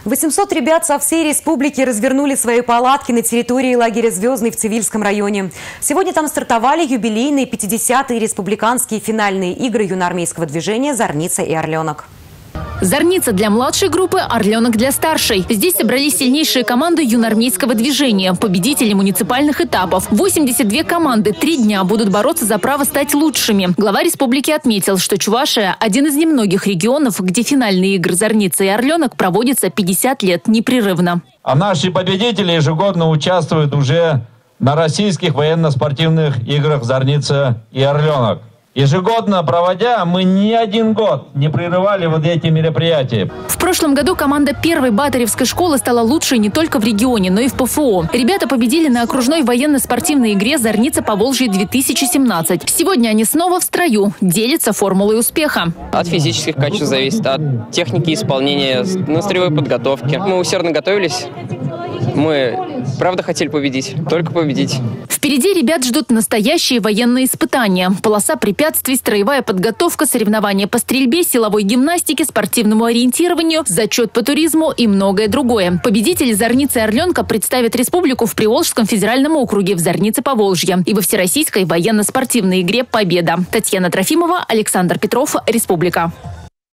800 ребят со всей республики развернули свои палатки на территории лагеря «Звездный» в Цивильском районе. Сегодня там стартовали юбилейные 50-е республиканские финальные игры юноармейского движения «Зорница» и «Орленок». «Зорница» для младшей группы, «Орленок» для старшей. Здесь собрались сильнейшие команды юноармейского движения, победители муниципальных этапов. 82 команды 3 дня будут бороться за право стать лучшими. Глава республики отметил, что Чувашия – один из немногих регионов, где финальные игры «Зорница» и «Орленок» проводятся 50 лет непрерывно. А наши победители ежегодно участвуют уже на российских военно-спортивных играх «Зорница» и «Орленок». Ежегодно проводя, мы ни один год не прерывали вот эти мероприятия. В прошлом году команда первой Батаревской школы стала лучшей не только в регионе, но и в ПФО. Ребята победили на окружной военно-спортивной игре «Зорница Поволжье-2017». Сегодня они снова в строю, делятся формулой успеха. От физических качеств зависит, от техники исполнения, настроевой подготовки. Мы усердно готовились. Мы, правда, хотели победить, только победить. Впереди ребят ждут настоящие военные испытания. Полоса препятствий, строевая подготовка, соревнования по стрельбе, силовой гимнастике, спортивному ориентированию, зачет по туризму и многое другое. Победители «Зорницы» и «Орленка» представят республику в Приволжском федеральном округе в «Зорнице Поволжье» и во всероссийской военно-спортивной игре «Победа». Татьяна Трофимова, Александр Петров, Республика.